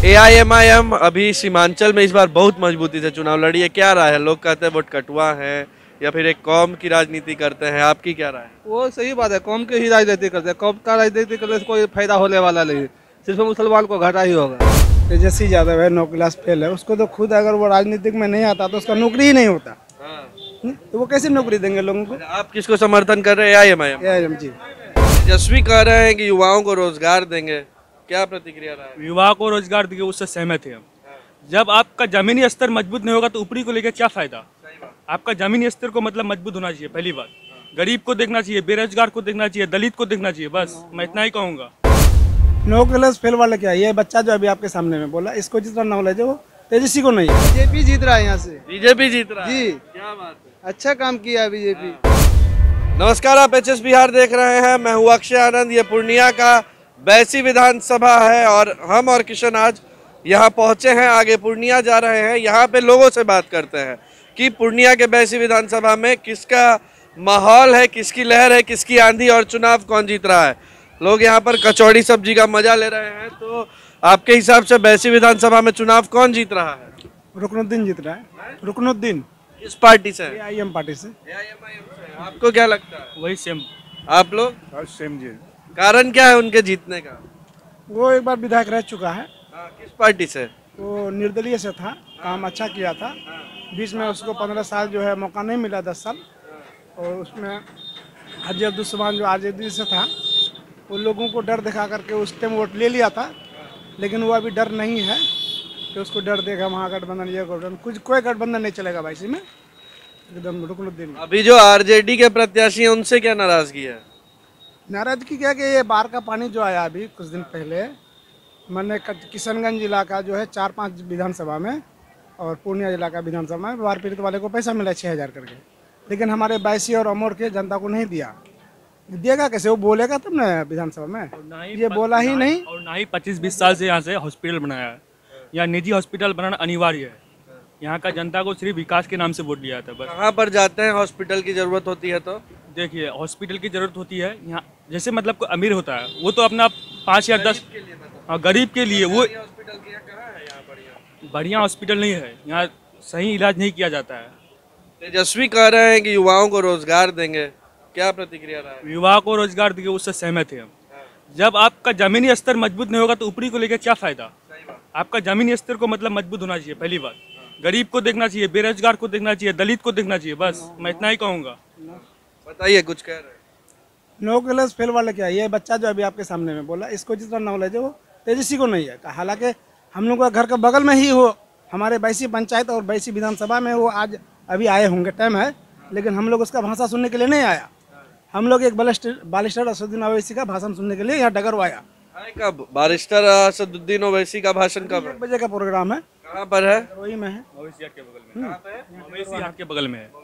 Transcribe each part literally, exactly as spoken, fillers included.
AIMIM अभी सीमांचल में इस बार बहुत मजबूती से चुनाव लड़ी है, क्या राय है? लोग कहते हैं वोट कटुआ है या फिर एक कौम की राजनीति करते हैं, आपकी क्या राय है? वो सही बात है, कौम की ही राजनीति करते हैं। कौम का राजनीति करने से कोई फायदा होने वाला नहीं, सिर्फ मुसलमान को घाटा ही होगा। तेजस्वी यादव है, नौ क्लास फेल है, उसको तो खुद अगर वो राजनीतिक में नहीं आता तो उसका नौकरी ही नहीं होता। तो वो कैसे नौकरी देंगे लोगों को? आप किसको समर्थन कर रहे हैं? एआईएमआईएम। एआईएम जी। तेजस्वी कह रहे हैं कि युवाओं को रोजगार देंगे, क्या प्रतिक्रिया रहा है? युवा को रोजगार देंगे, उससे सहमत है हम। जब आपका जमीनी स्तर मजबूत नहीं होगा तो ऊपरी को लेकर क्या फायदा? आपका जमीनी स्तर को मतलब मजबूत होना चाहिए। पहली बात, गरीब को देखना चाहिए, बेरोजगार को देखना चाहिए, दलित को देखना चाहिए। बस मैं इतना ही कहूँगा। नौ क्लास फेल वाले क्या, ये बच्चा जो अभी आपके सामने में बोला, इसको जितना नॉलेज है वो तेजस्वी को नहीं है। बीजेपी जीत रहा है यहाँ से। बीजेपी जीत रहा है जी, क्या बात है, अच्छा काम किया बीजेपी। नमस्कार, आप एच एस बिहार देख रहे हैं। मैं हूँ अक्षय आनंद। ये पूर्णिया का बैसी विधानसभा है और हम और किशन आज यहाँ पहुँचे हैं, आगे पूर्णिया जा रहे हैं। यहाँ पे लोगों से बात करते हैं कि पूर्णिया के बैसी विधानसभा में किसका माहौल है, किसकी लहर है, किसकी आंधी और चुनाव कौन जीत रहा है। लोग यहाँ पर कचौड़ी सब्जी का मजा ले रहे हैं। तो आपके हिसाब से बैसी विधानसभा में चुनाव कौन जीत रहा है? रुकनुद्दीन जीत रहा है। रुकनुद्दीन किस पार्टी से? एआईएम पार्टी से। आपको क्या लगता है? वही सेम। आप लोग? सेम जी। कारण क्या है उनके जीतने का? वो एक बार विधायक रह चुका है। हाँ, किस पार्टी से? वो निर्दलीय से था, काम अच्छा किया था। बीच में उसको पंद्रह साल जो है मौका नहीं मिला, दस साल। और उसमें हाजी अब्दुल जो आरजेडी से था, वो लोगों को डर दिखा करके उस टाइम वोट ले लिया था। लेकिन वो अभी डर नहीं है कि उसको डर देगा महागठबंधन, ये गठबंधन, कुछ कोई गठबंधन नहीं चलेगा भाई इसी में, एकदम रुकनुद्दीन। अभी जो आरजेडी के प्रत्याशी हैं उनसे क्या नाराजगी है? नाराजगी क्या कि ये बाढ़ का पानी जो आया अभी कुछ दिन पहले, मैंने किशनगंज जिला का जो है चार पांच विधानसभा में और पूर्णिया जिला का विधानसभा में बाढ़ पीड़ित वाले को पैसा मिला छः हज़ार करके। लेकिन हमारे बैसी और अमोर के जनता को नहीं दिया। देगा कैसे? वो बोलेगा तब ना विधानसभा में, ये बोला ही नहीं। और ना ही पच्चीस बीस साल से यहाँ से हॉस्पिटल बनाया है। यहाँ निजी हॉस्पिटल बनाना अनिवार्य है। यहाँ का जनता को सिर्फ विकास के नाम से वोट दिया था बस। कहाँ पर जाते हैं हॉस्पिटल की जरूरत होती है? तो देखिए, हॉस्पिटल की जरूरत होती है यहाँ, जैसे मतलब कोई अमीर होता है वो तो अपना पाँच या दस, हाँ गरीब के लिए वो बढ़िया हॉस्पिटल नहीं है, यहाँ सही इलाज नहीं किया जाता है। तेजस्वी कह रहे हैं कि युवाओं को रोजगार देंगे, क्या प्रतिक्रिया रहा है? युवा को रोजगार देंगे, उससे सहमत है हम। जब आपका जमीनी स्तर मजबूत नहीं होगा तो ऊपरी को लेकर क्या फायदा? आपका जमीनी स्तर को मतलब मजबूत होना चाहिए। पहली बात, गरीब को देखना चाहिए, बेरोजगार को देखना चाहिए, दलित को देखना चाहिए। बस मैं इतना ही कहूँगा। बताइए, कुछ कह रहे हैं? नौ क्लास फेल वाले क्या, ये बच्चा जो अभी आपके सामने में बोला, इसको जितना नॉलेज है वो तेजस्वी को नहीं है। हालांकि हम लोग का घर के बगल में ही हो, हमारे बैसी पंचायत और बैसी विधानसभा में वो आज अभी आए होंगे, टाइम है। लेकिन हम लोग उसका भाषण सुनने के लिए नहीं आया। हम लोग एक बालिस्टर असदुद्दीन ओवैसी का भाषण सुनने के लिए यहाँ डगर आया। कब? बारिस्टर असदुद्दीन ओवैसी का भाषण कब है? एक बजे का प्रोग्राम है। कहाँ पर है? वही में है, मवेशी हाट के बगल में। मवेशी हाट के बगल में है।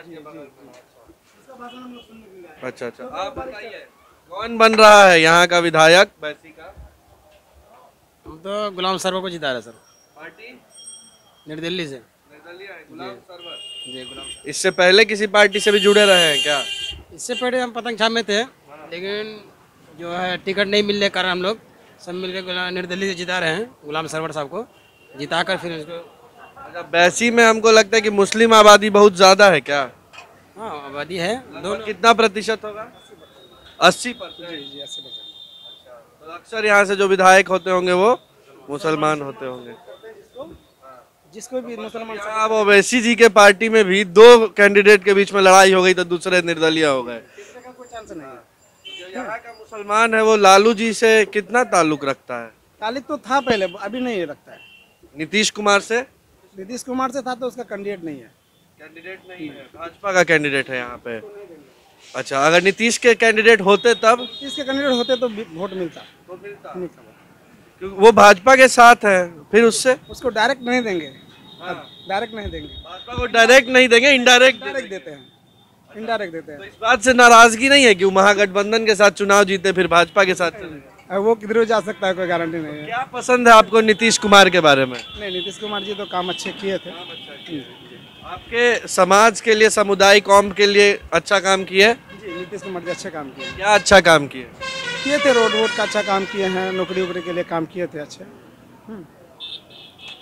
अच्छा अच्छा, आप बताइए कौन बन रहा है यहाँ का विधायक बैसी का? हम तो गुलाम सरवर को जिता रहे सर। पार्टी निर्दलीय से। निर्दलीय है, गुलाम सरवर जी, गुलाम। इससे पहले किसी पार्टी से भी जुड़े रहे हैं क्या? इससे पहले हम पतंग छाप में थे, लेकिन जो है टिकट नहीं मिलने के कारण हम लोग सब मिलकर निर्दलीय से जिता रहे हैं गुलाम सरवर साहब को, जिता कर फिर उसको। अच्छा, बैसी में हमको लगता है कि मुस्लिम आबादी बहुत ज्यादा है क्या? हाँ, आबादी है। दोनों कितना प्रतिशत होगा? अस्सी परसेंट। तो अक्सर यहाँ से जो विधायक होते होंगे वो मुसलमान होते होंगे। जिसको भी मुसलमान। अब ओवैसी जी के पार्टी में भी दो कैंडिडेट के बीच में लड़ाई हो गई तो दूसरे निर्दलीय हो गए। कोई चांस नहीं है। जो यहाँ का मुसलमान है वो लालू जी से कितना ताल्लुक रखता है? तालिक तो था पहले, अभी नहीं रखता है। नीतीश कुमार से? नीतीश कुमार से था तो उसका कैंडिडेट नहीं है। कैंडिडेट नहीं है, भाजपा का कैंडिडेट है यहाँ पे। अच्छा, अगर नीतीश के कैंडिडेट होते तब? नीतीश के कैंडिडेट होते तो वोट मिलता, तो मिलता, मिलता। क्योंकि वो भाजपा के साथ है, फिर उससे उसको डायरेक्ट नहीं देंगे। डायरेक्ट नहीं देंगे, भाजपा को डायरेक्ट नहीं देंगे, इनडायरेक्ट डायरेक्ट देते हैं, इनडायरेक्ट देते हैं। इस बात से नाराजगी नहीं है कि वो महागठबंधन के साथ चुनाव जीते फिर भाजपा के साथ चले? अब वो किधर जा सकता है, कोई गारंटी नहीं है। क्या पसंद है आपको नीतीश कुमार के बारे में? नहीं, नीतीश कुमार जी तो काम अच्छे किए थे। आपके समाज के लिए, समुदाय, कौम के लिए अच्छा काम किए? जी, नीतीश कुमार जी अच्छे काम किए। क्या अच्छा काम किए? किए थे, रोड वोड का अच्छा काम किए हैं, नौकरी वोकरी के लिए काम किए थे अच्छे।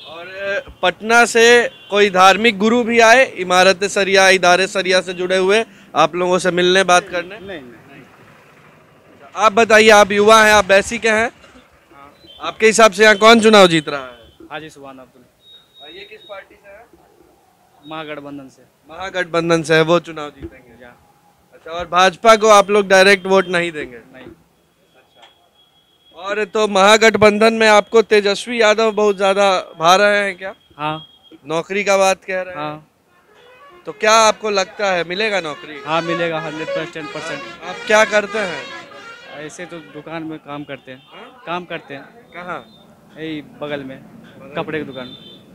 और पटना से कोई धार्मिक गुरु भी आए, इमारत सरिया, इदारे सरिया से जुड़े हुए, आप लोगों से मिलने, बात करने? नहीं नहीं। आप बताइए, आप युवा हैं, आप बैसी के हैं, आपके हिसाब से यहाँ कौन चुनाव जीत रहा है? हाजी सुभान अब्दुल। ये किस पार्टी से है? महागठबंधन से। महागठबंधन से है, वो चुनाव जीतेंगे। अच्छा, और भाजपा को आप लोग डायरेक्ट वोट नहीं देंगे? नहीं। अच्छा, और तो महागठबंधन में आपको तेजस्वी यादव बहुत ज्यादा भा रहे हैं क्या? हाँ। नौकरी का बात कह रहे हैं? हाँ। तो क्या आपको लगता है मिलेगा नौकरी? हाँ मिलेगा, हंड्रेड परसेंट परसेंट। आप क्या करते हैं? ऐसे तो दुकान में काम करते हैं। हा? काम करते हैं। कहाँ? यही बगल में, कपड़े की दुकान।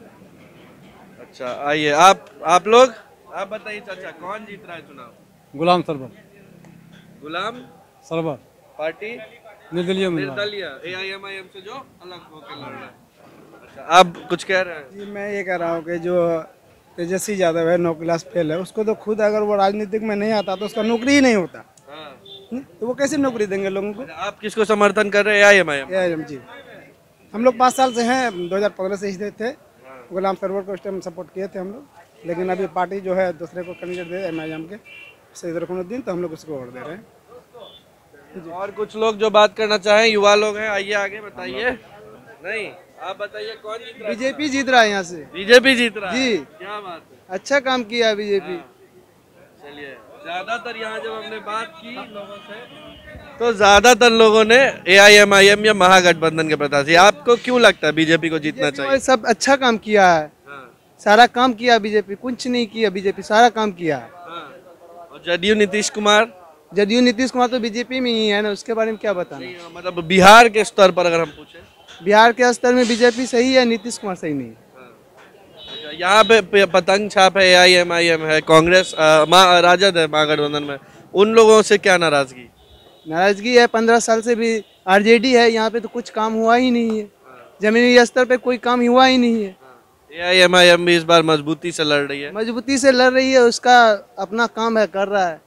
अच्छा, आइए आप आप लोग आप बताइए चाचा, कौन जीत रहा है चुनाव? गुलाम सरवर। गुलाम सरवर पार्टी निर्दलीय निर्दलीय ए आई एम आई एम से जो अलग होकर लड़ रहा है। अच्छा, आप कुछ कह रहे हैं? जी मैं ये कह रहा हूँ कि जो तेजस्वी यादव है, नौ क्लास फेल है, उसको तो खुद अगर वो राजनीतिक में नहीं आता तो उसका नौकरी ही नहीं होता। हाँ। तो वो कैसे नौकरी देंगे लोगों को? आप किसको समर्थन कर रहे हैं? ए आई एम आई एम? जी हम लोग पाँच साल से हैं, दो हज़ार पंद्रह से ही थे। गुलाम सरवर को उस टाइम सपोर्ट किए थे हम लोग, लेकिन अभी पार्टी जो है दूसरे को कैंडिडेट दे एम आई एम के सैयद रुकनुद्दीन, तो हम लोग उसको वोट दे रहे हैं। और कुछ लोग जो बात करना चाहें, युवा लोग हैं, आइए आगे बताइए। नहीं, आप बताइए कौन जीत रहा है? बीजेपी जीत रहा है यहाँ से। बीजेपी जीत रहा है? जी। क्या बात है, अच्छा काम किया है बीजेपी। चलिए, ज्यादातर यहाँ जब हमने बात की लोगों से, तो ज्यादातर लोगों ने ए आई एम आई एम या महागठबंधन के प्रत्याशी, आपको क्यों लगता है बीजेपी को जीतना चाहिए? सब अच्छा काम किया है। हाँ। सारा काम किया बीजेपी, कुछ नहीं किया बीजेपी, सारा काम किया है। हाँ। और जदयू नीतीश कुमार? जदयू नीतीश कुमार तो बीजेपी में ही है ना, उसके बारे में क्या बताना? मतलब बिहार के स्तर पर अगर हम पूछे, बिहार के स्तर में बीजेपी सही है, नीतीश कुमार सही नहीं है। यहाँ पे पतंग छाप है, A I M I M है, कांग्रेस राजद है महागठबंधन में, उन लोगों से क्या नाराजगी? नाराजगी है, पंद्रह साल से भी आर जे डी है यहाँ पे, तो कुछ काम हुआ ही नहीं है। जमीनी स्तर पे कोई काम हुआ ही नहीं है। A I M I M भी इस बार मजबूती से लड़ रही है। मजबूती से लड़ रही है, उसका अपना काम है, कर रहा है।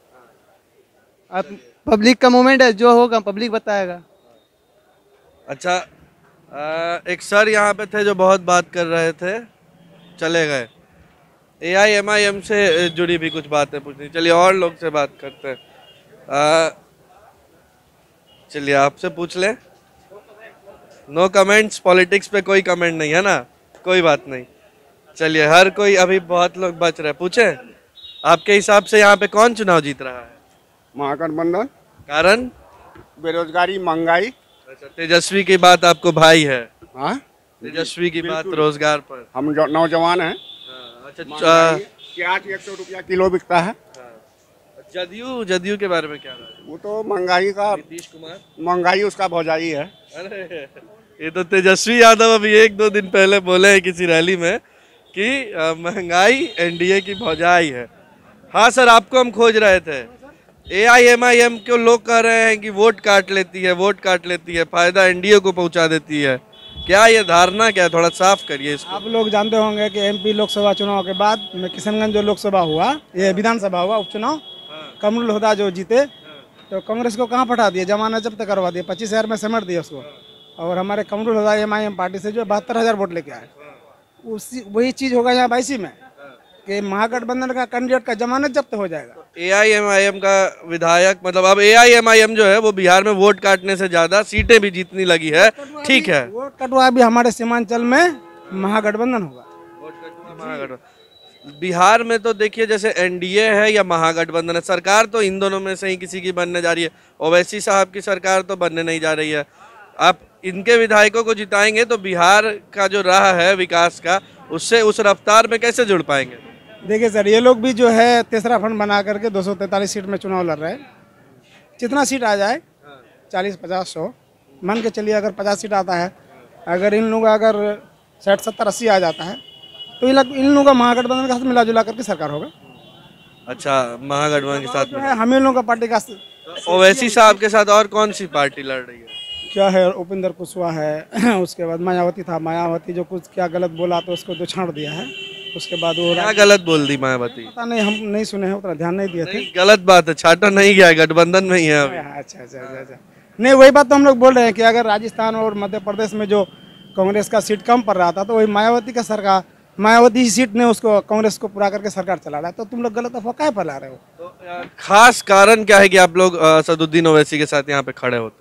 अब पब्लिक का मूवमेंट है, जो होगा पब्लिक बताएगा। अच्छा, आ, एक सर यहाँ पे थे जो बहुत बात कर रहे थे, चले गए। ए आई एम आई एम से जुड़ी भी कुछ बातें पूछनी, चलिए और लोग से बात करते हैं। चलिए आपसे पूछ ले। नो कमेंट्स, पॉलिटिक्स पे कोई कमेंट नहीं है ना, कोई बात नहीं। चलिए, हर कोई, अभी बहुत लोग बच रहे, पूछे आपके हिसाब से यहाँ पे कौन चुनाव जीत रहा है? महागठबंधन। कारण? बेरोजगारी, महंगाई। अच्छा, तेजस्वी की बात आपको भाई है? हाँ, तेजस्वी की बात रोजगार पर। हम नौजवान हैं। अच्छा, प्याज एक सौ रुपया किलो बिकता है। जदयू जदयू के बारे में क्या है? वो तो महंगाई का, नीतीश कुमार, महंगाई उसका भौजाई है। अरे ये तो तेजस्वी यादव अभी एक दो दिन पहले बोले हैं किसी रैली में कि महंगाई एन डी ए की भौजाई है। हाँ सर, आपको हम खोज रहे थे। ए आई एम आई एम को लोग कह रहे हैं कि वोट काट लेती है, वोट काट लेती है, फायदा एन डी ए को पहुंचा देती है, क्या ये धारणा क्या है? थोड़ा साफ करिए इसको। आप लोग जानते होंगे कि एम पी लोकसभा चुनाव के बाद में किशनगंज जो लोकसभा हुआ, ये विधानसभा हुआ उपचुनाव, कमरुल हुदा जो जीते, तो कांग्रेस को कहाँ पठा दिया, जमानत जब्त करवा दिया, पच्चीस हजार में समेट दिया उसको। और हमारे Qamrul Huda M I M party से जो बहत्तर हजार वोट लेके आए। उसी वही चीज़ होगा यहाँ बाईसी में कि महागठबंधन का कैंडिडेट का जमानत जब्त हो जाएगा। ए आई एम आई एम का विधायक, मतलब अब ए आई एम आई एम जो है वो बिहार में वोट काटने से ज्यादा सीटें भी जीतने लगी है, ठीक है। वोट कटवा भी हमारे सीमांचल में महागठबंधन होगा। महागठबंधन बिहार में तो देखिए, जैसे एन डी ए है या महागठबंधन है, सरकार तो इन दोनों में से ही किसी की बनने जा रही है। ओवैसी साहब की सरकार तो बनने नहीं जा रही है। आप इनके विधायकों को जिताएंगे तो बिहार का जो राह है विकास का, उससे उस रफ्तार में कैसे जुड़ पाएंगे? देखिए सर, ये लोग भी जो है तीसरा फंड बना करके दो सौ तैंतालीस सीट में चुनाव लड़ रहे हैं। जितना सीट आ जाए, चालीस पचास सौ मान के चलिए, अगर पचास सीट आता है, अगर इन लोग अगर साठ सत्तर अस्सी आ जाता है, तो इन लोगों का महागठबंधन के साथ मिला जुला करके सरकार होगा। अच्छा, महागठबंधन के साथ में हम इन लोगों का पार्टी का। ओवैसी साहब के साथ और कौन सी पार्टी लड़ रही है? क्या है, उपेंद्र कुशवाहा है, उसके बाद मायावती था, मायावती जो कुछ क्या गलत बोला तो उसको दो छाड़ दिया है। उसके बाद वो क्या गलत बोल दी मायावती? पता नहीं, हम नहीं सुने हैं, उतना ध्यान नहीं दिए थे। गलत बात है, छाटा नहीं गया, गठबंधन में ही है। अच्छा अच्छा अच्छा अच्छा नहीं, वही बात तो हम लोग बोल रहे हैं कि अगर राजस्थान और मध्य प्रदेश में जो कांग्रेस का सीट कम पड़ रहा था, तो वही मायावती का सरकार, मायावती ही सीट ने उसको कांग्रेस को पूरा करके सरकार चला रहा है। तो तुम लोग गलत अफवाह काहे फैला रहे हो? तो अ, खास कारण क्या है कि आप लोग अ, असदुद्दीन ओवैसी के साथ यहाँ पे खड़े होते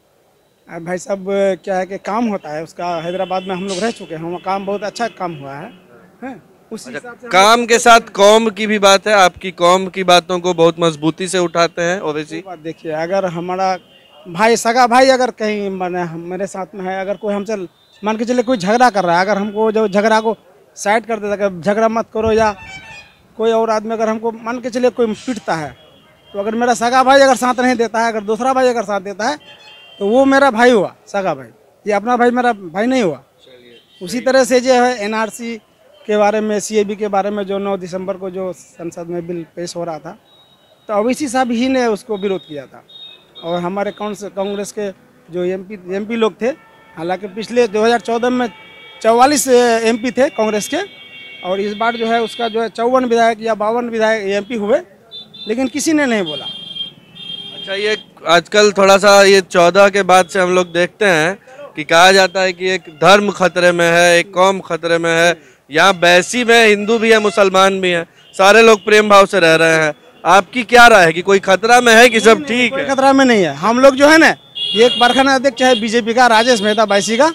हैं? अब भाई साहब क्या है कि काम होता है उसका, हैदराबाद में हम लोग रह चुके हैं, वहाँ काम बहुत अच्छा काम हुआ है, हैं? उसी हिसाब से हम- काम के साथ कौम की भी बात है, आपकी कौम की बातों को बहुत मजबूती से उठाते हैं ओवैसी। बात देखिए, अगर हमारा भाई, सगा भाई अगर कहीं माने मेरे साथ में है, अगर कोई हमसे मान के चले कोई झगड़ा कर रहा है, अगर हमको जो झगड़ा को साइड कर देता है, झगड़ा मत करो, या कोई और आदमी अगर हमको मान के चले कोई पीटता है, तो अगर मेरा सगा भाई अगर साथ नहीं देता है, अगर दूसरा भाई अगर साथ देता है, तो वो मेरा भाई हुआ, सगा भाई। ये अपना भाई मेरा भाई नहीं हुआ। उसी तरह से जो है एनआरसी के बारे में, सीएबी के बारे में जो नौ दिसंबर को जो संसद में बिल पेश हो रहा था, तो ओवैसी साहब ही ने उसको विरोध किया था। और हमारे कांग्रेस के जो एमपी एमपी लोग थे, हालांकि पिछले दो हज़ार चौदह में चौवालीस एमपी थे कांग्रेस के, और इस बार जो है उसका जो है चौवन विधायक या बावन विधायक एमपी हुए, लेकिन किसी ने नहीं बोला। अच्छा, ये आजकल थोड़ा सा ये चौदह के बाद से हम लोग देखते हैं कि कहा जाता है कि एक धर्म खतरे में है, एक कौम खतरे में है। यहाँ बैसी में हिंदू भी है, मुसलमान भी है, सारे लोग प्रेम भाव से रह रहे हैं। आपकी क्या राय है कि कोई खतरा में है कि सब ठीक कोई है? खतरा में नहीं है। हम लोग जो है ना, ये एक कारखाना अध्यक्ष है बीजेपी का राजेश मेहता बैसी का,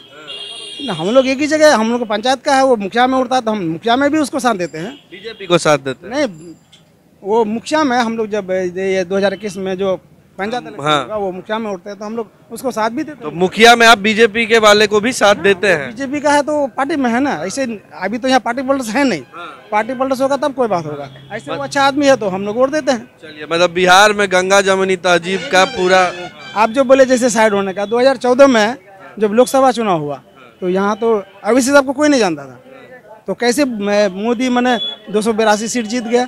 हम लोग एक ही जगह, हम लोग को पंचायत का है, वो मुखिया में उड़ता है, तो हम मुखिया में भी उसको साथ देते हैं। बीजेपी को साथ देते हैं? नहीं, वो मुखिया में हम लोग जब ये दो हजार इक्कीस में जो पंचायत इलेक्शन हाँ। होगा, वो मुखिया में उठते हैं, तो हम लोग उसको साथ भी देते तो हैं। मुखिया में आप बीजेपी के वाले को भी साथ देते हैं? बीजेपी का है तो पार्टी में है ना, ऐसे अभी तो यहाँ पार्टी पॉलिटिक्स है नहीं, पार्टी पॉलिटिक्स होगा तब कोई बात होगा। ऐसे वो अच्छा आदमी है तो हम लोग वोट देते हैं। चलिए, मतलब बिहार में गंगा जमुनी तहजीब का पूरा, आप जो बोले जैसे साइड होने का, दो हज़ार चौदह में जब लोकसभा चुनाव हुआ, तो यहाँ तो ओवैसी साहब को कोई नहीं जानता था, तो कैसे मोदी मैंने दो सौ बेरासी सीट जीत गया,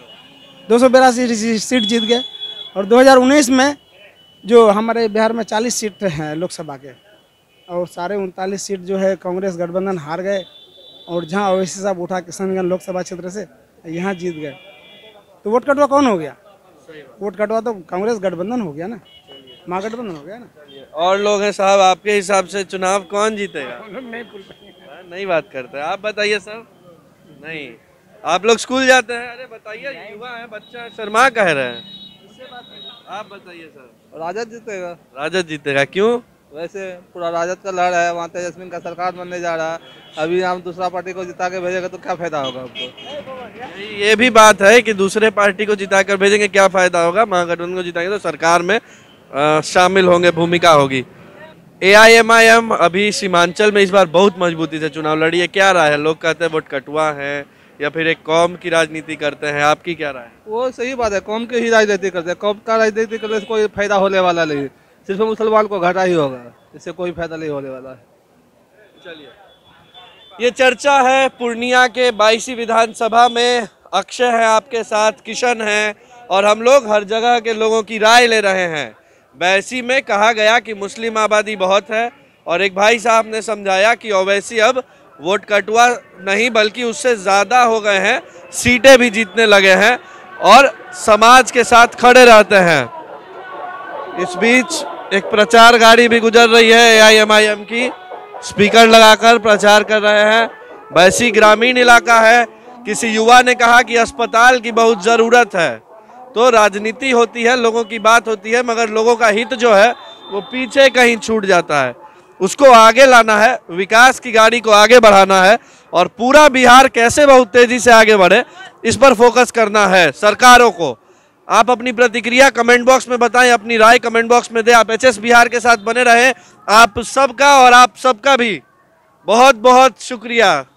दो सौ बेरासी सीट जीत गए। और दो हज़ार उन्नीस में जो हमारे बिहार में चालीस सीट हैं लोकसभा के, और सारे उनतालीस सीट जो है कांग्रेस गठबंधन हार गए, और जहाँ ओवैसी साहब उठा किशनगंज लोकसभा क्षेत्र से यहाँ जीत गए, तो वोट कटवा कौन हो गया? वोट कटवा तो कांग्रेस गठबंधन हो गया ना, महागठबंधन हो गया ना। और लोग हैं साहब, आपके हिसाब से चुनाव कौन जीतेगा? नहीं हाँ, नहीं बात करते, आप बताइए सर। नहीं, आप लोग स्कूल जाते हैं? अरे बताइए, युवा है, बच्चा है, शर्मा कह रहे हैं, आप बताइए सर। राजद जीतेगा। राजद जीतेगा, क्यों? वैसे पूरा राजद का लड़ है, वहाँ तेजस्वी का सरकार बनने जा रहा है, अभी हम दूसरा पार्टी को जिता के भेजेंगे तो क्या फायदा होगा हमको? ये भी बात है कि दूसरे पार्टी को जिताकर भेजेंगे, क्या फायदा होगा? महागठबंधन को जिताएंगे तो सरकार में आ, शामिल होंगे, भूमिका होगी। ए आई एम आई एम अभी सीमांचल में इस बार बहुत मजबूती से चुनाव लड़ी है, क्या राय है? लोग कहते हैं वोट कटुआ है या फिर एक कौम की राजनीति करते हैं, आपकी क्या राय है? वो सही बात है, कौम की ही राजनीति करते हैं, कौम का राजनीति करने से कोई फायदा होने वाला नहीं, सिर्फ मुसलमान को घाटा ही होगा, इससे कोई फायदा नहीं होने वाला है। चलिए, ये चर्चा है पूर्णिया के बाईसी विधानसभा में। अक्षय है आपके साथ, किशन है, और हम लोग हर जगह के लोगों की राय ले रहे हैं। बैसी में कहा गया कि मुस्लिम आबादी बहुत है, और एक भाई साहब ने समझाया कि ओवैसी अब वोट कटुआ नहीं बल्कि उससे ज़्यादा हो गए हैं, सीटें भी जीतने लगे हैं और समाज के साथ खड़े रहते हैं। इस बीच एक प्रचार गाड़ी भी गुजर रही है A I M I M की, स्पीकर लगाकर प्रचार कर रहे हैं। बैसी ग्रामीण इलाका है, किसी युवा ने कहा कि अस्पताल की बहुत ज़रूरत है। तो राजनीति होती है, लोगों की बात होती है, मगर लोगों का हित जो है वो पीछे कहीं छूट जाता है, उसको आगे लाना है, विकास की गाड़ी को आगे बढ़ाना है, और पूरा बिहार कैसे बहुत तेजी से आगे बढ़े इस पर फोकस करना है सरकारों को। आप अपनी प्रतिक्रिया कमेंट बॉक्स में बताएं, अपनी राय कमेंट बॉक्स में दें। आप एच एस बिहार के साथ बने रहें। आप सबका और आप सबका भी बहुत बहुत शुक्रिया।